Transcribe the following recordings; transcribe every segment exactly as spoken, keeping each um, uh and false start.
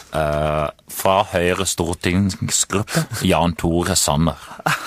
uh, fra Høyre stortingsgruppe, Jan Tore Sanner.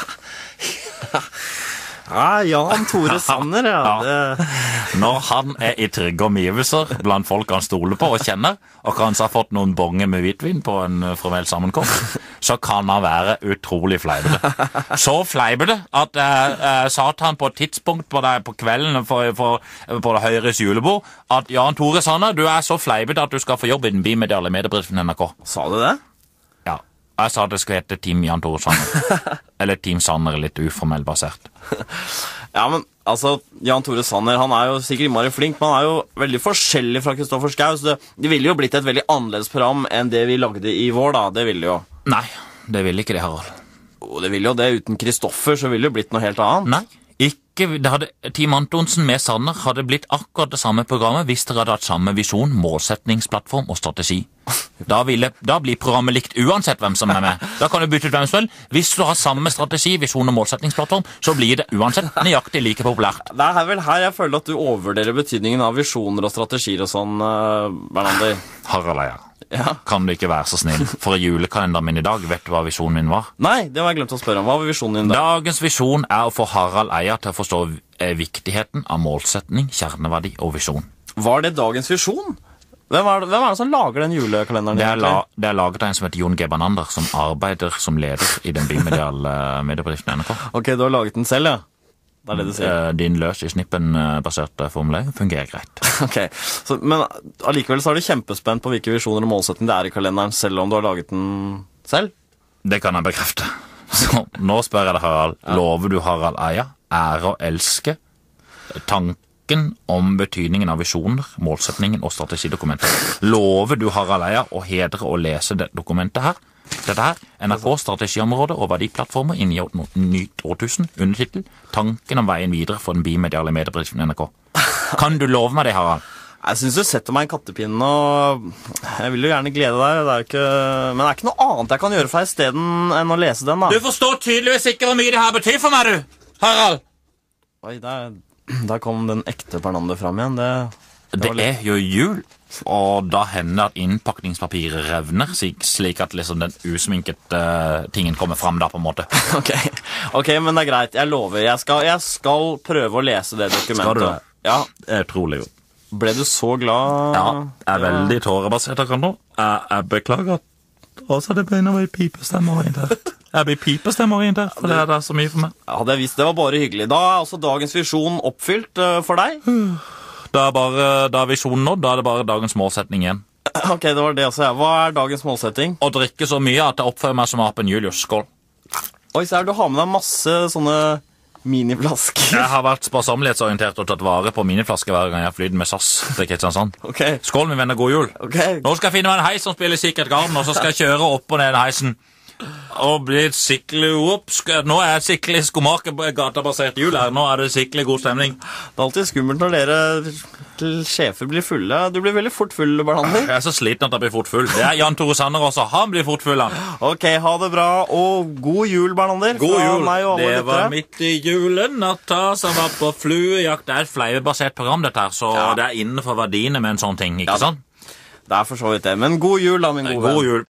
Ja, Jan Tore Sanner, ja. Ja. Når han er i trygge omgivelser blant folk han stoler på og kjenner, og kanskje har fått noen bonger med hvitvin på en formell sammenkomst, så kan han være utrolig fleipete. Så fleipete at jeg eh, sa til han på et tidspunkt på, det, på kvelden for, for, på det Høyres julebord, at Jan Tore Sanner, du er så fleipete at du skal få jobb i den bimediale mediebedriften N R K. Sa du det? Ja. Jeg sa det skulle hete Team Jan Tore Sanner. Eller Team Sanner, litt uformell basert. Ja, men altså, Jan Tore Sanner, han er jo sikkert innmari flink, men han er jo veldig forskjellig fra Kristoffer Schau, så det, det ville jo blitt et veldig annerledes program enn det vi lagde i vår, da. Det ville jo. Nei, det ville ikke det, Harald. Jo, det ville jo det. Uten Kristoffer så ville det blitt noe helt annet. Nei, ikke. Det hadde, Team Antonsen med Sanner hadde blitt akkurat det samme programmet hvis dere hadde hatt samme visjon, målsetningsplattform og strategi. Da, ville, da blir programmet likt uansett hvem som er med. Da kan du bytte ut hvem som vil. Hvis du har samme strategi, visjon og målsetningsplattform, så blir det uansett nøyaktig like populært. Det er vel her jeg føler at du overvurderer betydningen av visjoner og strategier og sånn, uh, Bernander. Harald Eia, ja. Kan du ikke være så snill? For i julekalenderen min i dag, vet du hva visjonen min var? Nei, det var jeg glemt å spørre om. Hva var visjonen din da? Dagens visjon er å få Harald Eia til å forstå viktigheten av målsetning, kjerneverdi og visjon. Var det dagens visjon? Hvem er, det, hvem er det som lager den julekalenderen? Det er, la, det er laget av en som heter Jon G. Bernander, som arbeider som leder i den bimediale mediebedriften N R K. Ok, du har laget den selv, ja? Det er det du sier. Din løs i snippen-baserte formulering fungerer greit. Ok, så, men allikevel så er du kjempespent på hvilke visjoner og målsetning det er i kalenderen, selv om du har laget den selv? Det kan jeg bekrefte. Så nå spør jeg deg, Harald. Ja. Lover du Harald Eia ære og elske tanken om betydningen av visjoner, målsetningen og strategidokumentet? Lover du Harald Eia å hedre og lese det dokumentet her? Dette her, N R K strategiområde og verdiplattformer inn i nytt årtusen, undertitel, tanken om veien videre for den bimediale mediebedriften N R K. Kan du love meg det, Harald? Jeg synes du setter meg i kattepinn, og jeg vil jo gjerne glede deg, det er ikke... men det er ikke noe annet jeg kan gjøre for deg i stedet enn å lese den, da. Du forstår tydeligvis ikke hvor mye det her betyr for meg, du, Harald! Oi, der, der kom den ekte Bernander fram igjen, det... Det, det er jo jul, og da hender at innpakningspapiret revner, slik at liksom den usminkete uh, tingen kommer fram da, på en måte. Ok, ok, men det er greit. Jeg lover. Jeg skal, jeg skal prøve å lese det dokumentet. Skal du det? Ja. Det er trolig jo. Ble du så glad? Ja, jeg er ja. veldig tårebasert akkurat nå. Jeg, jeg beklager at også det begynner å bli pipestemmeorientert. Jeg blir pipestemmeorientert, for det er det så mye for meg. Ja, det visst, det var bare hyggelig. Da er altså dagens visjon oppfylt uh, for deg? Da er, bare, da er visjonen nådd, da er det bare dagens målsetning igjen. Ok, det var det også, ja. Hva er dagens målsetting? Å drikke så mye at jeg oppfører meg som apen Julius. Skål. Oi, så er du har med deg masse sånne miniflasker. Jeg har vært sparsomlighetsorientert og tatt vare på miniflasker hver gang jeg flyr med S A S til Kristiansand. Okay. Skål, min venn, og god jul. Okay. Nå skal jeg finne meg en heis som spiller Secret Garden, og så skal jeg kjøre opp og ned den heisen. Og bli skikkelig opp. Nå er jeg skikkelig skomaker på gatabasert jul her. Nå er det skikkelig god stemning. Det er alltid skummelt når dere til sjefer blir fulle. Du blir veldig fort full, Bernander. Jeg er så sliten at jeg blir fort full. Det er Jan Tore Sanner også. Han blir fort full, han. Ok, ha det bra, og god jul, Bernander. God jul. Det var midt i julenatta som var på fluejakt. Det er et fleivebasert program, dette her, så ja. Det er innenfor verdiene med en sånn ting, ikke ja. Sant? Det er for så vidt det, men god jul da, min gode venn. God jul.